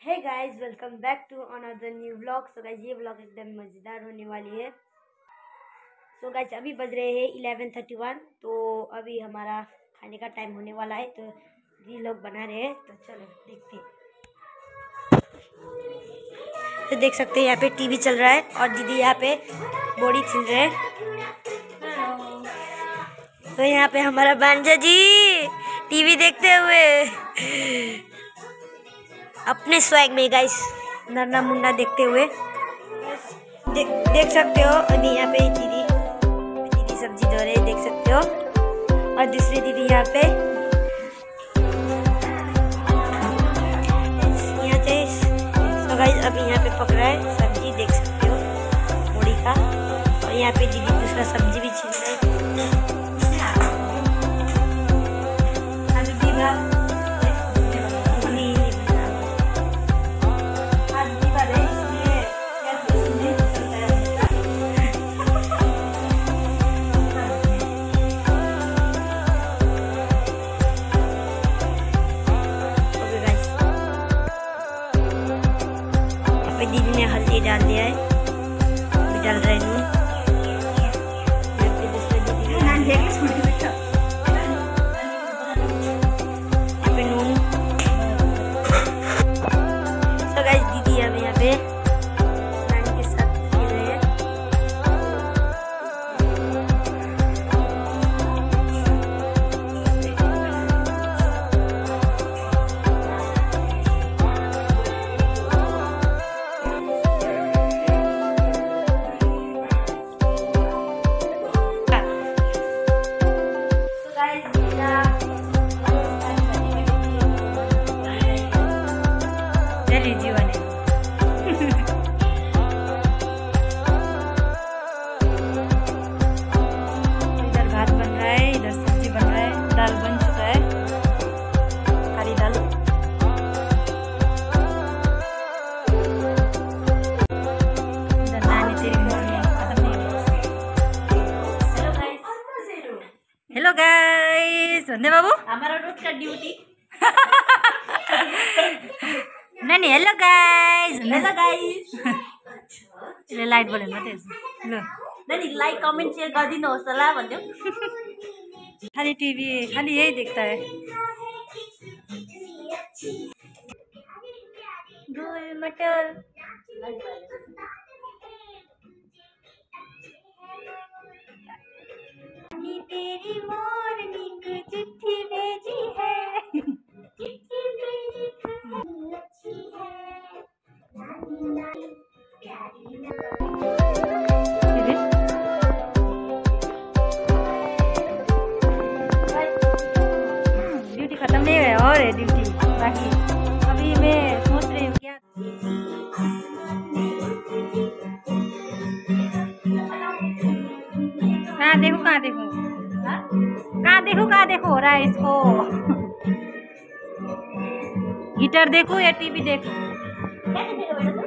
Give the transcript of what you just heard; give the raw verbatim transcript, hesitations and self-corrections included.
Hey guys, welcome back to another new vlog. So guys, ये vlog एकदम मज़ेदार होने वाली है। सो so गाइस, अभी बज रहे हैं इलेवन थर्टी वन। तो अभी हमारा खाने का टाइम होने वाला है। तो ये लोग बना रहे हैं, तो चलो देखते हैं। तो देख सकते हैं यहाँ पे टीवी चल रहा है और दीदी यहाँ पे बॉडी छिल रहे हैं। तो यहाँ पे हमारा भांजा जी टीवी देखते हुए अपने स्वैग में गाइस नरना मुन्ना देखते हुए दे, देख सकते हो। अभी यहाँ पे दीदी दीदी सब्जी धो रहे देख सकते हो, और दूसरी दीदी यहाँ पे यहाँ पे तो गाइस अभी यहाँ पे पक रहा है सब्जी, देख सकते हो पूड़ी का। और यहाँ पे दीदी दूसरा सब्जी भी छील रहे हैं। दीदी ने हल्दी डाल दिया है, अभी डाल रहे नून। यहाँ पे नून। तो गाइस दीदी अभी यहाँ पे नानी के साथ खेल रहे हैं। जीवन इधर भात बन रहा है, इधर सब्जी बन रहा है, दाल बन चुका है, हरी दाल। इधर नानी तेरी मम्मी खत्म नहीं। हेलो गाइस, हेलो गाइस, वंदे बाबू हमारा रोज का ड्यूटी। नानी हेलो गाइस, हेलो गाइस। ले लाइट बोले मात्रै ल नानी लाइक कमेन्ट शेयर गरिदिनुहोस् होला भन्यो। खाली टिभी खाली यही देखता है। गोल मटर तेरी मोरनी को चिट्ठी भेजी है। ड्यूटी खत्म नहीं हुआ और है ड्यूटी बाकी। अभी मैं सोच रही हूँ क्या कहाँ देखूँ कहाँ देखूँ कहाँ देखूँ कहाँ देखूँ हो रहा है इसको। गिटार देखूँ या टीवी देखूँ?